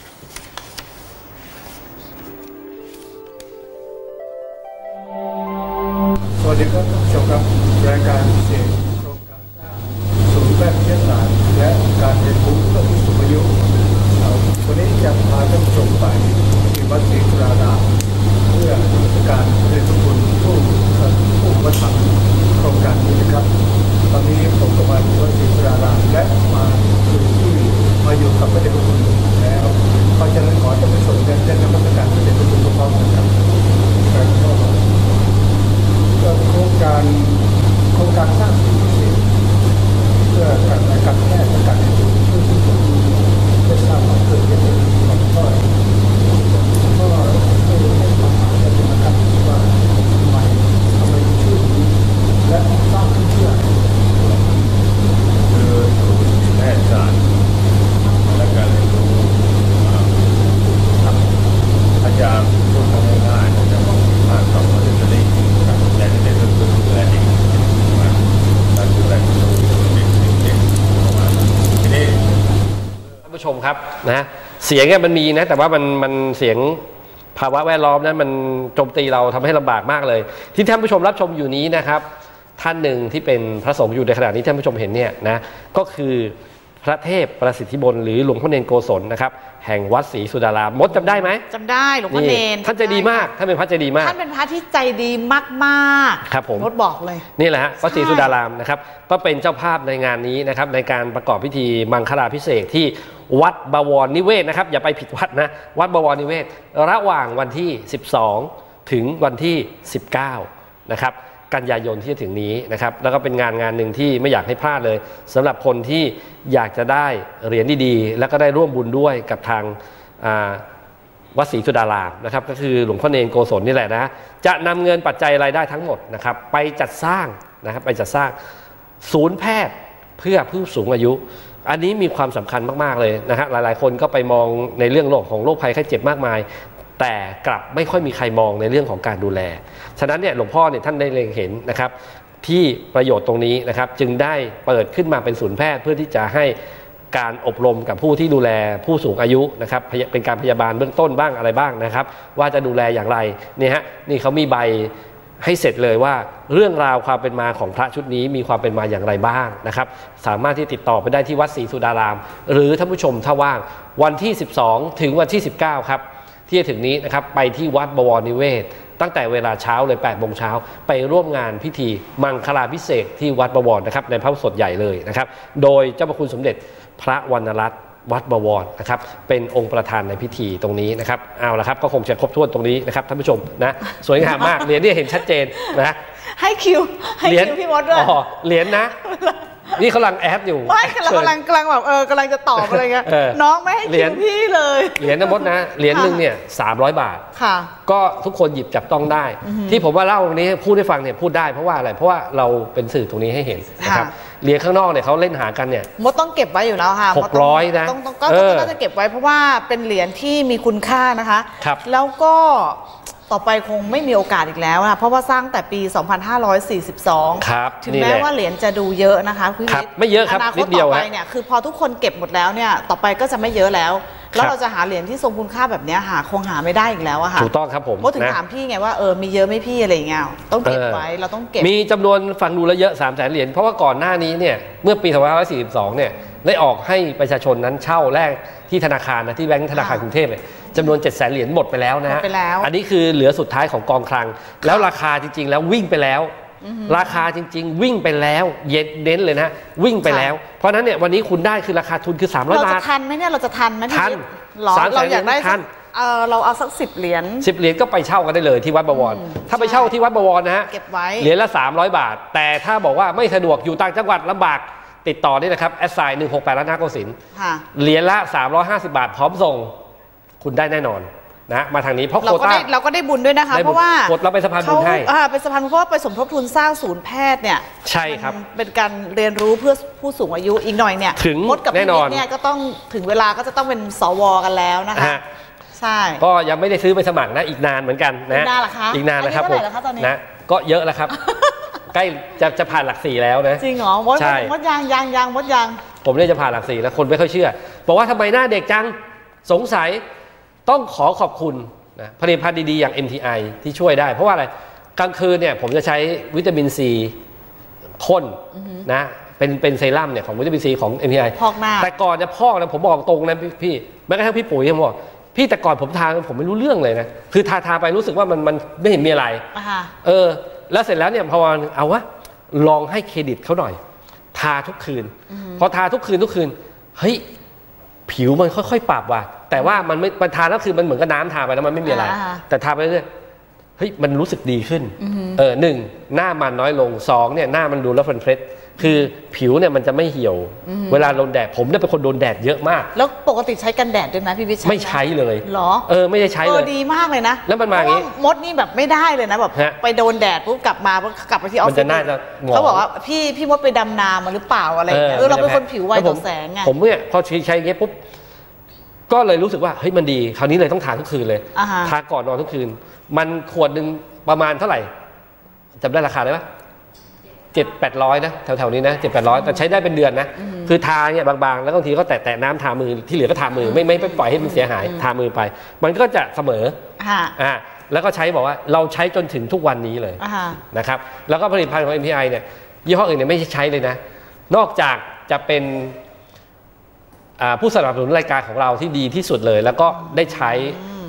สวัสดีครับท่านผู้ชมครับรายการพิเศษโครงการสร้างศูนย์แพทย์วิทยาศาสตร์และการเรียนรู้เพื่อผู้สูงอายุวันนี้จะพาท่านผู้ชมไปที่วัดศรีสุรารามเพื่อการเรียนรู้ผู้ผู้วัดทำโครงการนี้นะครับตอนนี้ผมก็มาที่วัดศรีสุรารามและมาอยู่ที่มาอยู่กับพระเดชพระคุณแล้วเพราะฉะนั้นขอท่านผู้ชมได้ได้นมัสการพระเดชพระคุณพร้อมกันครับโครงการโครงการสร้างสิ่งพิเศษเพื่อการการแพทย์และการเรียนรู้เพื่อผู้สูงอายุได้ทราบว่าเกิดเป็นของพ่อก็ไม่รู้ให้ความหมายกันนะครับว่าทำไมทำไมชื่อนี้และสร้างขึ้นเพื่อคือศูนย์แพทยศาสตร์และการเรียนรู้พยายามพูดง่ายๆนะครับผ่านคำว่าเรื่องนี้และที่เป็นเรื่องดูแลเด็กมาการดูแลเด็กเด็กประมาณนั้นทีนี้ท่านผู้ชมครับนะเสียงเนี่ยมันมีนะแต่ว่ามันมันเสียงภาวะแวดล้อมนั้นมันโจมตีเราทำให้ลำบากมากเลยที่ท่านผู้ชมรับชมอยู่นี้นะครับท่านหนึ่งที่เป็นพระสงฆ์อยู่ในขณะนี้ท่านผู้ชมเห็นเนี่ยนะก็คือพระเทพประสิทธิบลหรือหลวงพ่อเนรโกศลนะครับแห่งวัดศรีสุดารามมดจำได้ไหมจำได้หลวงพ่อเนรท่านใจดีมากท่านเป็นพระใจดีมากท่านเป็นพระที่ใจดีมากๆครับผมมดบอกเลยนี่แหละฮะวัดศรีสุดารามนะครับก็เป็นเจ้าภาพในงานนี้นะครับในการประกอบพิธีมังคลาภิเษกที่วัดบวรนิเวศนะครับอย่าไปผิดวัดนะวัดบวรนิเวศระหว่างวันที่สิบสองถึงวันที่สิบเก้านะครับกันยายนที่จะถึงนี้นะครับแล้วก็เป็นงานงานหนึ่งที่ไม่อยากให้พลาดเลยสำหรับคนที่อยากจะได้เหรียญดีๆแล้วก็ได้ร่วมบุญด้วยกับทางวัดศรีสุดารามนะครับก็คือหลวงพ่อเนรโกศลนี่แหละนะจะนำเงินปัจจัยรายได้ทั้งหมดนะครับไปจัดสร้างนะครับไปจัดสร้างศูนย์แพทย์เพื่อผู้สูงอายุอันนี้มีความสำคัญมากๆเลยนะฮะหลายๆคนก็ไปมองในเรื่องโรคของโรคภัยไข้เจ็บมากมายแต่กลับไม่ค่อยมีใครมองในเรื่องของการดูแลฉะนั้นเนี่ยหลวงพ่อเนี่ยท่านได้เล็งเห็นนะครับที่ประโยชน์ตรงนี้นะครับจึงได้เปิดขึ้นมาเป็นศูนย์แพทย์เพื่อที่จะให้การอบรมกับผู้ที่ดูแลผู้สูงอายุนะครับเป็นการพยาบาลเบื้องต้นบ้างอะไรบ้างนะครับว่าจะดูแลอย่างไรนี่ฮะนี่เขามีใบให้เสร็จเลยว่าเรื่องราวความเป็นมาของพระชุดนี้มีความเป็นมาอย่างไรบ้างนะครับสามารถที่ติดต่อไปได้ที่วัดศรีสุดารามหรือท่านผู้ชมถ้าว่างวันที่สิบสองถึงวันที่สิบเก้าครับที่จะถึงนี้นะครับไปที่วัดบวรนิเวศตั้งแต่เวลาเช้าเลยแปดโมงเช้าไปร่วมงานพิธีมังคลาภิเษกที่วัดบวรนะครับในพระสดใหญ่เลยนะครับโดยเจ้าพระคุณสมเด็จพระวรรณรัตน์วัดบวรนะครับเป็นองค์ประธานในพิธีตรงนี้นะครับเอาละครับก็คงจะครบถ้วนตรงนี้นะครับท่านผู้ชมนะสวยงามมากเหรียญนี่เห็นชัดเจนนะให้คิวให้คิวพี่มดด้วยอ๋อเหรียญนะนี่เขากำลังแอดอยู่ไม่กำลังกำลังแบบเออกำลังจะตอบอะไรเงี้ยน้องไม่ให้คิวพี่เลยเหรียญนะมดนะเหรียญหนึ่งเนี่ยสามร้อยบาทค่ะก็ทุกคนหยิบจับต้องได้ที่ผมว่าเล่าตรงนี้พูดให้ฟังเนี่ยพูดได้เพราะว่าอะไรเพราะว่าเราเป็นสื่อตรงนี้ให้เห็นนะครับเหรียญข้างนอกเนี่ยเขาเล่นหากันเนี่ยมดต้องเก็บไว้อยู่แล้วค่ะหกร้อยนะต้องก็ต้องจะเก็บไว้เพราะว่าเป็นเหรียญที่มีคุณค่านะคะแล้วก็ต่อไปคงไม่มีโอกาสอีกแล้วนะเพราะว่าสร้างแต่ปีสองพันห้าร้อยสี่สิบสองครับถึงแม้ว่าเหรียญจะดูเยอะนะคะคุณวิทย์ไม่เยอะครับนิดเดียวต่อไปเนี่ยคือพอทุกคนเก็บหมดแล้วเนี่ยต่อไปก็จะไม่เยอะแล้วแล้วเราจะหาเหรียญที่ทรงคุณค่าแบบนี้หาคงหาไม่ได้อีกแล้วอะค่ะถูกต้องครับผมก็ถึงถามพี่ไงว่าเออมีเยอะไม่พี่อะไรเงี้ยต้องเก็บไว้เราต้องเก็บมีจำนวนฟังดูแล้วเยอะสามแสนเหรียญเพราะว่าก่อนหน้านี้เนี่ยเมื่อปีสองพันห้าร้อยสี่สิบสองเนี่ยได้ออกให้ประชาชนนั้นเช่าแลกที่ธนาคารนะที่แบงก์ธนาคารกรุงเทพเนี่ยจำนวนเจ็ดแสนเหรียญหมดไปแล้วนะฮะอันนี้คือเหลือสุดท้ายของกองคลังแล้วราคาจริงๆแล้ววิ่งไปแล้วราคาจริงๆวิ่งไปแล้วเย็นเน้นเลยนะวิ่งไปแล้วเพราะนั้นเนี่ยวันนี้คุณได้คือราคาทุนคือสามร้อยบาทเราจะทันไหมเนี่ยเราจะทันไหมทันเราอยากได้ทันเออเราเอาสักสิบเหรียญสิบเหรียญก็ไปเช่ากันได้เลยที่วัดบวรถ้าไปเช่าที่วัดบวรนะฮะเก็บไว้เหรียญละสามร้อยบาทแต่ถ้าบอกว่าไม่สะดวกอยู่ต่างจังหวัดลำบากติดต่อนี่นะครับแอดไซน์หนึ่งหกแปดรัตนโกสินทร์เหรียญละสามร้อยห้าสิบบาทพร้อมส่งคุณได้แน่นอนนะมาทางนี้เพราะโควต้าเราก็ได้บุญด้วยนะคะเพราะว่าเราเป็นสะพานบุญให้เป็นสะพานบุญเพราะว่าไปสมทบทุนสร้างศูนย์แพทย์เนี่ยใช่ครับเป็นการเรียนรู้เพื่อผู้สูงอายุอีกหน่อยเนี่ยถึงมดกับพี่เนี่ยก็ต้องถึงเวลาก็จะต้องเป็นสวกันแล้วนะคะใช่ก็ยังไม่ได้ซื้อไปสมัครนะอีกนานเหมือนกันนะนานหรอคะอีกนานนะครับผมนะก็เยอะแล้วครับใกล้จะจะผ่านหลักสี่แล้วนะจริงเหรอมดมดยางยางยางมดยางผมเนี่ยจะผ่านหลักสี่แล้วคนไม่ค่อยเชื่อบอกว่าทำไมหน้าเด็กจังสงสัยต้องขอขอบคุณนะผลิตภัณฑ์ดีๆอย่าง เอ็ม ที ไอ ที่ช่วยได้เพราะว่าอะไรกลางคืนเนี่ยผมจะใช้วิตามินซีข้นนะเป็นเป็นเซรั่มเนี่ยของวิตามินซีของ เอ็ม ที ไอพอกหน้าแต่ก่อนจะพอกนะผมบอกตรงนะพี่แม้กระทั่งพี่ปุ๋ยผมบอกพี่แต่ก่อนผมทาผมไม่รู้เรื่องเลยนะคือทาทาไปรู้สึกว่ามันมันไม่เห็นมีอะไรเออแล้วเสร็จแล้วเนี่ยพอเอาวะลองให้เครดิตเขาหน่อยทาทุกคืนพอทาทุกคืนทุกคืนเฮ้ยผิวมันค่อยๆปรับว่ะแต่ว่ามันไม่มันทาแล้วคือมันเหมือนกับน้ำทาไปแล้วมันไม่มีอะไรแต่ทาไปเรื่อยเฮ้ยมันรู้สึกดีขึ้นเออหนึ่งหน้ามันน้อยลงสองเนี่ยหน้ามันดูแล้วเฟรนเฟรชคือผิวเนี่ยมันจะไม่เหี่ยวเวลาโดนแดดผมเนี่ยเป็นคนโดนแดดเยอะมากแล้วปกติใช้กันแดดด้วยไหมพี่วิชัยไม่ใช้เลยหรอเออไม่ได้ใช้เลยดีมากเลยนะแล้วมันมาอย่างนี้มดนี่แบบไม่ได้เลยนะแบบไปโดนแดดปุ๊บกลับมาปุ๊บกลับไปที่ออฟฟิศเขาบอกว่าพี่พี่มดไปดำนามาหรือเปล่าอะไรเออเราเป็นคนผิวไวต่อแสงไงผมเนี่ยพอใช้อย่างเงี้ยปุ๊บก็เลยรู้สึกว่าเฮ้ยมันดีคราวนี้เลยต้องทาทุกคืนเลยทาก่อนนอนทุกคืนมันขวดหนึ่งประมาณเท่าไหร่จำได้ราคาได้ปะเจ็ดแปดร้อยนะแถวๆนี้นะเจ็ดแปดร้อยแต่ใช้ได้เป็นเดือนนะคือทาเนี่ยบางๆแล้วบางทีก็แตะๆน้ำทามือที่เหลือก็ทามือไม่ไม่ไปปล่อยให้มันเสียหายทามือไปมันก็จะเสมออ่าแล้วก็ใช้บอกว่าเราใช้จนถึงทุกวันนี้เลยนะครับแล้วก็ผลิตภัณฑ์ของ เอ็ม ที ไอ เนี่ยยี่ห้ออื่นเนี่ยไม่ใช้เลยนะนอกจากจะเป็นผู้สนับสนุนรายการของเราที่ดีที่สุดเลยแล้วก็ได้ใช้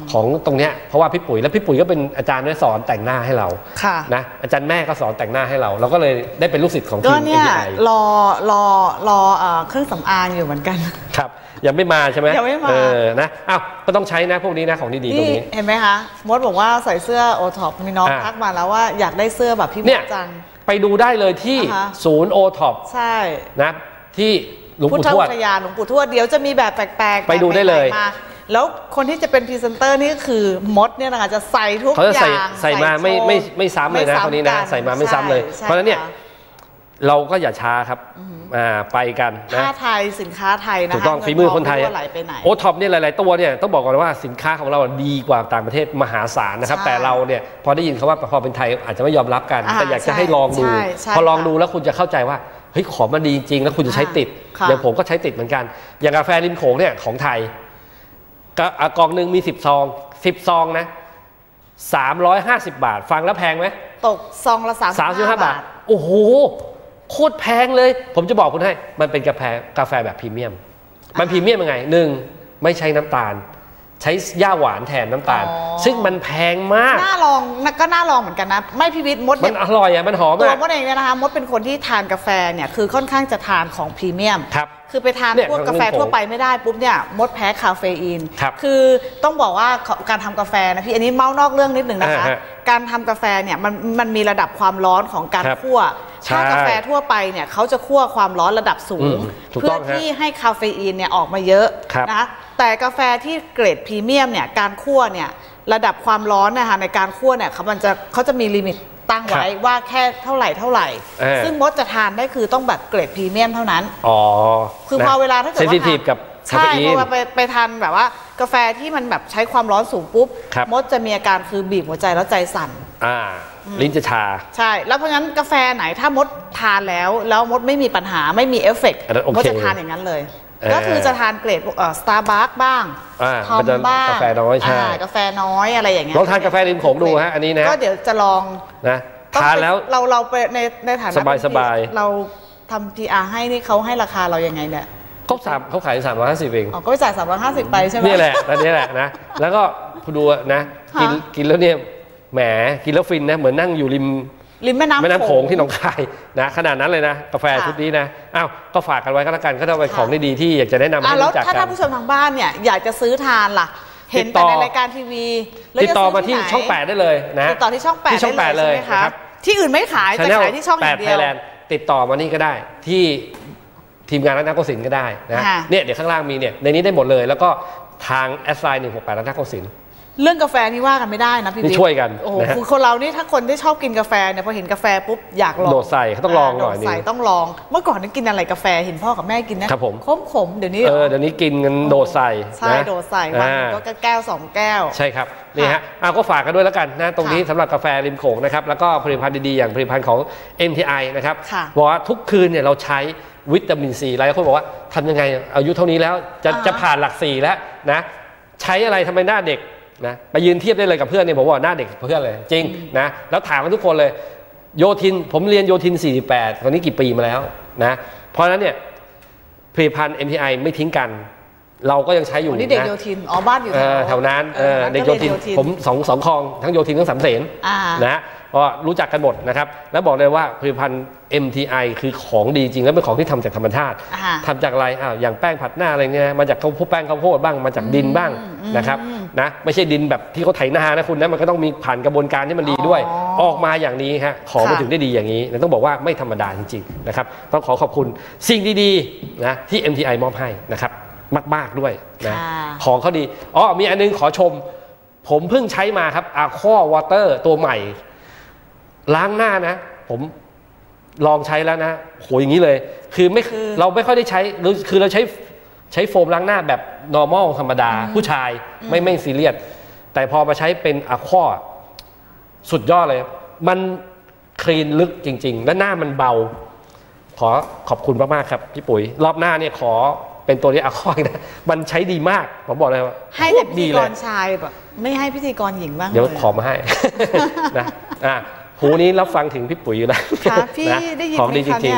ของตรงเนี้ยเพราะว่าพี่ปุ๋ยแล้วพี่ปุ๋ยก็เป็นอาจารย์ที่สอนแต่งหน้าให้เรานะอาจารย์แม่ก็สอนแต่งหน้าให้เราเราก็เลยได้เป็นลูกศิษย์ของทีมก็เนี่ยเอ็ม ที ไอรอรอรอเครื่องสำอางอยู่เหมือนกันครับยังไม่มาใช่ไหมยังไม่มาเออนะอ้าวก็ต้องใช้นะพวกนี้นะของดีๆตรงนี้เห็นไหมคะมดบอกว่าใส่เสื้อโอท็อปมีน้องทักมาแล้วว่าอยากได้เสื้อแบบพี่มดจังไปดูได้เลยที่ศูนย์โอท็อปใช่นะที่หลวงปู่ทวดพุทธอุทยานหลวงปู่ทวดเดี๋ยวจะมีแบบแปลกๆไปดูได้เลยแล้วคนที่จะเป็นพรีเซนเตอร์นี่ก็คือมดเนี่ยนะคะจะใส่ทุกอย่างเขาจะใส่ใส่มาไม่ไม่ไม่ซ้ำเลยนะคนนี้นะใส่มาไม่ซ้ำเลยเพราะฉะนั้นเนี่ยเราก็อย่าช้าครับอ่าไปกันนะผ้าไทยสินค้าไทยนะคะถูกต้องฝีมือคนไทยโอท็อปเนี่ยหลายๆตัวเนี่ยต้องบอกก่อนว่าสินค้าของเราดีกว่าต่างประเทศมหาศาลนะครับแต่เราเนี่ยพอได้ยินคำว่าพอเป็นไทยอาจจะไม่ยอมรับกันแต่อยากจะให้ลองดูพอลองดูแล้วคุณจะเข้าใจว่าเฮ้ยของมันดีจริงแล้วคุณจะใช้ติดอย่างผมก็ใช้ติดเหมือนกันอย่างกาแฟริมโขงเนี่ยของไทยกล่องหนึ่งมีสิบซองสิบซองนะสามร้อยห้าสิบบาทฟังแล้วแพงไหมตกซองละสามสิบห้าบาทโอ้โหโคตรแพงเลยผมจะบอกคุณให้มันเป็นกาแฟกาแฟแบบพรีเมียมมันพรีเมียมยังไงหนึ่งไม่ใช้น้ำตาลใช้ย่าหวานแทนน้ำตาลซึ่งมันแพงมากน่าลองก็น่าลองเหมือนกันนะไม่พิวิทมดมันอร่อยอ่ะมันหอมตัวมดเองเนี่ยนะคะมดเป็นคนที่ทานกาแฟเนี่ยคือค่อนข้างจะทานของพรีเมียมครับคือไปทานพวกกาแฟทั่วไปไม่ได้ปุ๊บเนี่ยมดแพ้คาเฟอีนคือต้องบอกว่าการทำกาแฟนะพี่อันนี้เมานอกเรื่องนิดหนึ่งนะคะการทำกาแฟเนี่ยมันมันมีระดับความร้อนของการคั่วถ้ากาแฟทั่วไปเนี่ยเขาจะคั่วความร้อนระดับสูงเพื่อที่ให้คาเฟอีนเนี่ยออกมาเยอะนะแต่กาแฟที่เกรดพรีเมียมเนี่ยการคั่วเนี่ยระดับความร้อนนะคะในการคั่วเนี่ยเขามันจะเขาจะมีลิมิตตั้งไว้ว่าแค่เท่าไหร่เท่าไหร่ซึ่งมดจะทานได้คือต้องแบบเกรดพรีเมียมเท่านั้นอ๋อคือพอเวลาถ้าเกิดว่ากับใช่พอไปไปทานแบบว่ากาแฟที่มันแบบใช้ความร้อนสูงปุ๊บมดจะมีอาการคือบีบหัวใจแล้วใจสั่นอ่าลิ้นจะชาใช่แล้วเพราะงั้นกาแฟไหนถ้ามดทานแล้วแล้วมดไม่มีปัญหาไม่มีเอฟเฟกต์มดจะทานอย่างนั้นเลยก็คือจะทานเกรดเอ่อสตาร์บัคบ้างทอมบ้างกาแฟน้อยใช่กาแฟน้อยอะไรอย่างเงี้ยลองทานกาแฟริมโขงดูฮะอันนี้นะก็เดี๋ยวจะลองนะทานแล้วเราเราไปในในฐานะสบายสบายเราทำ พี อาร์ ให้นี่เขาให้ราคาเรายังไงเนี่ยเขาสามเขาขายสามร้อยห้าสิบเองอ๋อก็ไปจ่ายสามร้อยห้าสิบไปใช่ไหมนี่แหละตอนนี้แหละนะแล้วก็ดูนะกินกินแล้วเนี่ยแหมกินแล้วฟินนะเหมือนนั่งอยู่ริมริมแม่น้ำแม่น้ำโขงที่หนองคายนะขนาดนั้นเลยนะกาแฟชุดนี้นะอ้าวก็ฝากกันไว้ก็แล้วกันก็จะเป็นของดีๆที่อยากจะแนะนำให้รู้จักกันแล้วถ้าท่านผู้ชมทางบ้านเนี่ยอยากจะซื้อทานล่ะเห็นแต่ในรายการทีวีติดต่อมาที่ช่องแปดได้เลยนะติดต่อที่ช่องแปดที่ช่องแปดเลยนะครับที่อื่นไม่ขายจะขายที่ช่องอย่างเดียวติดต่อมานี่ก็ได้ที่ทีมงานรัตนโกสินทร์ก็ได้นะเนี่ยเดี๋ยวข้างล่างมีเนี่ยในนี้ได้หมดเลยแล้วก็ทางแอดไลน์หนึ่งหกแปดรัตนโกสินทร์เรื่องกาแฟนี่ว่ากันไม่ได้นะพี่บิ๊กช่วยกันโอ้โหคือคนเรานี่ถ้าคนที่ชอบกินกาแฟเนี่ยพอเห็นกาแฟปุ๊บอยากลองโดดใส่เขาต้องลองหน่อยนึงใส่ต้องลองเมื่อก่อนนี่กินอะไรกาแฟเห็นพ่อกับแม่กินนะครับผมขมขมเดี๋ยวนี้เออเดี๋ยวนี้กินกันโดดใส่ใช่โดดใส่วันก็แก้วสองแก้วใช่ครับนี่ฮะอ้าวก็ฝากกันด้วยแล้วกันนะตรงนี้สำหรับกาแฟริมโขงนะครับแล้วก็ผลิตภัณฑ์ดีๆอย่างผลิตภัณฑ์ของ เอ็ม ที ไอ นะครับบอกว่าทุกคืนเนี่ยเราใช้วิตามินซีหลายคนบอกว่าทำยังไงอายุเท่านี้แล้วจะจะผ่านหลักสี่แล้วนะใช้อะไรทำไมหน้าเด็กนะไปยืนเทียบได้เลยกับเพื่อนเนี่ยผมว่าหน้าเด็กเพื่อนเลยจริงนะแล้วถามกันทุกคนเลยโยธินผมเรียนโยธินสี่สิบแปดตอนนี้กี่ปีมาแล้วนะเพราะฉะนั้นเนี่ยผลิตภัณฑ์ เอ็ม ที ไอ ไม่ทิ้งกันเราก็ยังใช้อยู่นี่เด็กโยธินอ๋อบ้านอยู่แถวนั้นเด็กโยธินผมสองสองคลองทั้งโยธินทั้งสามเสนนะเพราะรู้จักกันหมดนะครับแล้วบอกเลยว่าผลิตภัณฑ์ เอ็ม ที ไอ คือของดีจริงแล้วเป็นของที่ทำจากธรรมชาติทำจากอะไรอ้าวอย่างแป้งผัดหน้าอะไรเงี้ยมาจากข้าวโพดแป้งข้าวโพดบ้างมาจากดินบ้างนะครับนะไม่ใช่ดินแบบที่เขาไถนานะคุณนะมันก็ต้องมีผ่านกระบวนการที่มันดีด้วยออกมาอย่างนี้ฮะของมันถึงได้ดีอย่างนี้ต้องบอกว่าไม่ธรรมดาจริงๆนะครับต้องขอขอบคุณสิ่งดีๆนะที่ เอ็ม ที ไอ มอบให้นะครับมากๆด้วยนะของเขาดีอ๋อมีอันนึงขอชมผมเพิ่งใช้มาครับ Aqua Water ตัวใหม่ล้างหน้านะผมลองใช้แล้วนะโหอย่างนี้เลยคือไม่เราไม่ค่อยได้ใช้คือเราใช้ใช้โฟมล้างหน้าแบบ normal ธรรมดาผู้ชายไม่ไม่ซีเรียสแต่พอมาใช้เป็น Aqua สุดยอดเลยมันคลีนลึกจริงๆและหน้ามันเบาขอขอบคุณมากๆครับพี่ปุ๋ยรอบหน้าเนี่ยขอเป็นตัวนี้อะคอยนะมันใช้ดีมากผมบอกเลยว่าให้แต่พิธีกรชายแบบไม่ให้พิธีกรหญิงบ้างเดี๋ยวขอมาให้นะอ่ะหูนี้รับฟังถึงพี่ปุ๋ยอยู่แล้วค่ะพี่ได้ยินไหมคะเนี่ย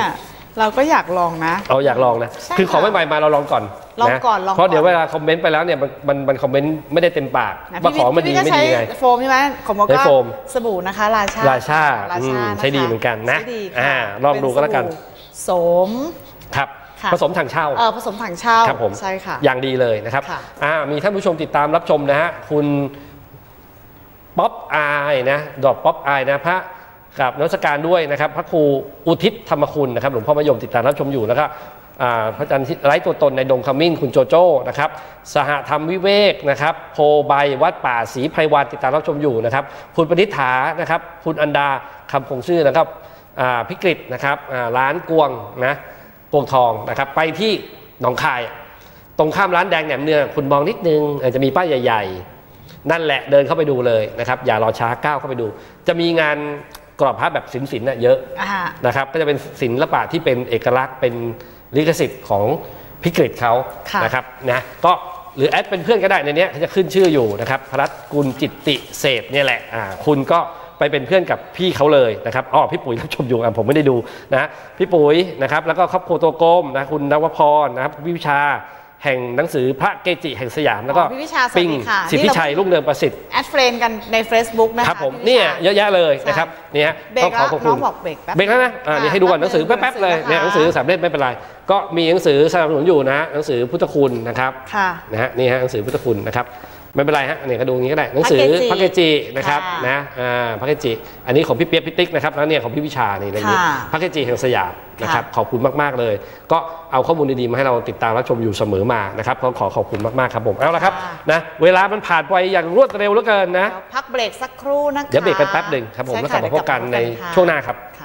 เราก็อยากลองนะเราอยากลองนะคือของใหม่ๆมาเราลองก่อนลองก่อนลองก่อนเพราะเดี๋ยวเวลาคอมเมนต์ไปแล้วเนี่ยมันมันคอมเมนต์ไม่ได้เต็มปากว่าของมันดีไม่ดีไงโฟมใช่ไหมของมันก็สบู่นะคะราชาราชาใช้ดีเหมือนกันนะอ่าลองดูก็แล้วกันโสมครับผสมถังเช่าเออผสมถังเช่าครับผมใช่ค่ะอย่างดีเลยนะครับอ่ามีท่านผู้ชมติดตามรับชมนะฮะคุณป๊อปอายนะดอกป๊อปอายนะพระกับนวัตการด้วยนะครับพระครูอุทิศธรรมคุณนะครับหลวงพ่อมะยมติดตามรับชมอยู่แล้วก็พระอาจารย์ไร้ตัวตนในดงขมิ้นคุณโจโจ้นะครับสหธรรมวิเวกนะครับโพใบวัดป่าศรีไพรวันติดตามรับชมอยู่นะครับคุณปณิษฐานะครับคุณอันดาคำคงชื่อนะครับพิกฤตนะครับร้านกวงนะกวงทองนะครับไปที่หนองคายตรงข้ามร้านแดงแหนมเนืองคุณมองนิดนึงจะมีป้ายใหญ่ๆนั่นแหละเดินเข้าไปดูเลยนะครับอย่ารอช้าก้าวเข้าไปดูจะมีงานกรอบพระแบบศิลป์ศิลป์เยอะนะครับก็จะเป็นศิลปะที่เป็นเอกลักษณ์เป็นลิขสิทธิ์ของพิกฤตเขานะครับนะก็หรือแอดเป็นเพื่อนก็ได้ในนี้จะขึ้นชื่ออยู่นะครับพรัตน์กุลจิตติเศษเนี่ยแหละอ่าคุณก็ไปเป็นเพื่อนกับพี่เขาเลยนะครับอ๋อพี่ปุ๋ยรับชมอยู่อ่ะผมไม่ได้ดูนะพี่ปุ๋ยนะครับแล้วก็ครอบครัวตัวกลมนะคุณนวพรนะครับพี่วิชาแห่งหนังสือพระเกจิแห่งสยามแล้วก็ปิงสิทธิชัยรุ่งเรืองประสิทธิ์แอดเฟรนกันใน Facebook นะคะครับผมเนี่ยเยอะแยะเลยนะครับเนี่ยต้องขอขอบคุณน้องบอกเบรกแป๊บเบรกแล้วนะอ่านี่ให้ดูก่อนหนังสือแป๊บๆเลยเนี่ยหนังสือสามเล่มไม่เป็นไรก็มีหนังสือสนับสนุนอยู่นะหนังสือพุทธคุณนะครับนะฮะนี่ฮะหนังสือพุทธคุณนะครับไม่เป็นไรฮะเนี่ยก็ดูอย่างนี้ก็ได้หนังสือพระเกจินะครับนะอ่าพระเกจิอันนี้ของพี่เปียกพี่ติ๊กนะครับแล้วเนี่ยของพี่วิชานี่อะไรอย่างนี้พระเกจิแห่งสยามนะครับขอบคุณมากๆเลยก็เอาข้อมูลดีๆมาให้เราติดตามรับชมอยู่เสมอมานะครับก็ขอขอบคุณมากๆครับผมเอาละครับนะเวลามันผ่านไปอย่างรวดเร็วเหลือเกินนะพักเบรกสักครู่นะคะเดี๋ยวเบรกกันแป๊บหนึ่งครับผมแล้วกลับมาพบกันในช่วงหน้าครับ